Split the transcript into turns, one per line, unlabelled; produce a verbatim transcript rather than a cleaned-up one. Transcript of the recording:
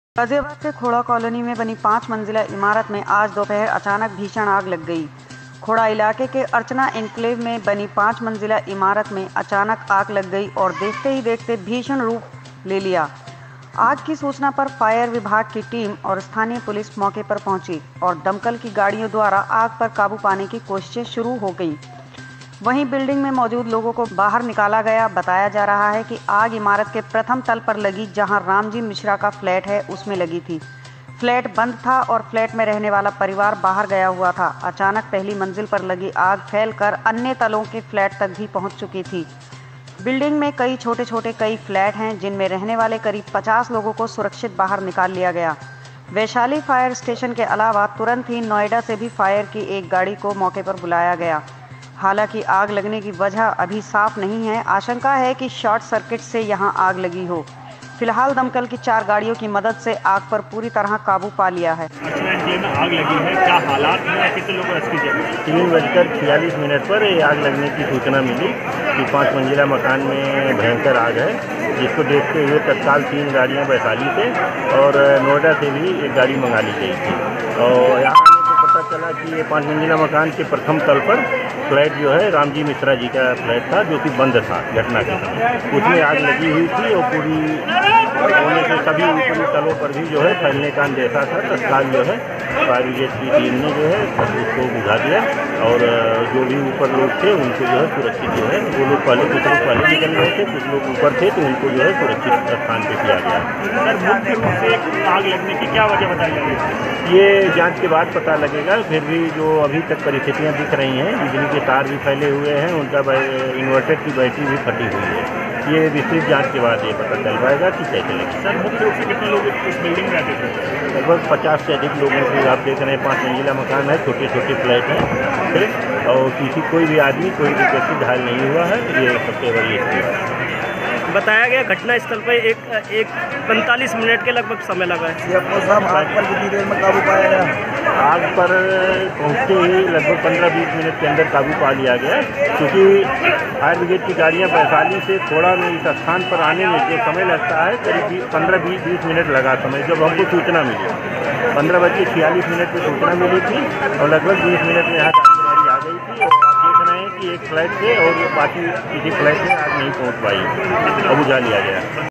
गाजियाबाद के खोड़ा कॉलोनी में बनी पाँच मंजिला इमारत में आज दोपहर अचानक भीषण आग लग गई। खोड़ा इलाके के अर्चना एन्क्लेव में बनी पाँच मंजिला इमारत में अचानक आग लग गई और देखते ही देखते भीषण रूप ले लिया। आग की सूचना पर फायर विभाग की टीम और स्थानीय पुलिस मौके पर पहुंची और दमकल की गाड़ियों द्वारा आग पर काबू पाने की कोशिशें शुरू हो गई। वहीं बिल्डिंग में मौजूद लोगों को बाहर निकाला गया। बताया जा रहा है कि आग इमारत के प्रथम तल पर लगी, जहां रामजी मिश्रा का फ्लैट है उसमें लगी थी। फ्लैट बंद था और फ्लैट में रहने वाला परिवार बाहर गया हुआ था। अचानक पहली मंजिल पर लगी आग फैलकर अन्य तलों के फ्लैट तक भी पहुंच चुकी थी। बिल्डिंग में कई छोटे छोटे कई फ्लैट हैं, जिनमें रहने वाले करीब पचास लोगों को सुरक्षित बाहर निकाल लिया गया। वैशाली फायर स्टेशन के अलावा तुरंत ही नोएडा से भी फायर की एक गाड़ी को मौके पर बुलाया गया। हालांकि आग लगने की वजह अभी साफ नहीं है। आशंका है कि शॉर्ट सर्किट से यहां आग लगी हो। फिलहाल दमकल की चार गाड़ियों की मदद से आग पर पूरी तरह काबू पा लिया है।
अर्चना एन्क्लेव में आग लगी है, क्या हालात हैं, कितने लोग रेस्क्यू किए?
तीन बजकर छियालीस मिनट पर ये आग लगने की सूचना मिली कि पाँच मंजिला मकान में भयंकर आग है, जिसको देखते हुए तत्काल तीन गाड़ियां वैशाली से और नोएडा से भी एक गाड़ी मंगा ली गई थी। और यहाँ आने को पता चला कि ये पाँच मंजिला मकान के प्रथम तल पर फ्लैट जो है रामजी मिश्रा जी का फ्लैट था, जो कि बंद था घटना के समय। उसमें आग लगी हुई थी और पूरी होने से सभी ऊपरी तलों पर भी जो है फैलने का अंदेशा था। तत्काल जो है फायर ब्रिगेड की टीम ने जो है सब उसको बुझा दिया और जो भी ऊपर लोग थे उनको जो है सुरक्षित जो है, वो लोग पहले कुछ लोग पहले निकल गए थे, कुछ लोग ऊपर थे तो उनको जो है सुरक्षित स्थान पर किया गया।
सर, मुख्य रूप से आग लगने की क्या वजह बताई जा रही है?
ये जांच के बाद पता लगेगा। फिर भी जो अभी तक परिस्थितियाँ दिख रही हैं, बिजली के तार भी फैले हुए हैं, उनका इन्वर्टर की बैटरी भी फटी हुई है। ये विस्तृत जांच के बाद ये पता चल पाएगा कि कैसे लगी।
सर, मुख्य रूप से कितने लोग इस बिल्डिंग में रहते थे?
लगभग पचास से अधिक लोगों को आप देख रहे हैं। पाँच मंजिला मकान है, छोटे छोटे फ्लैट हैं, ठीक, और किसी कोई भी आदमी कोई भी व्यक्ति घायल नहीं हुआ है। ये सबसे बड़ी स्थिति
बताया गया। घटना स्थल पर एक एक पैंतालीस मिनट के लगभग समय लगा है।
साहब, आग पर कितनी देर में काबू पाया गया?
आग पर पहुंचते ही लगभग पंद्रह बीस मिनट के अंदर काबू पा लिया गया, क्योंकि फायर ब्रिगेड की गाड़ियां वैशाली से थोड़ा में इस स्थान पर आने में जो समय लगता है, करीब पंद्रह बीस बीस मिनट लगा समय। जब हमको सूचना मिली पंद्रह बज के छियालीस मिनट पर सूचना मिली थी और लगभग बीस मिनट में यहाँ गाड़ी आ गई थी। और आप देख रहे हैं कि एक फ्लैट से और बाकी किसी फ्लैट में आग नहीं पहुँच पाई और बुझा लिया गया।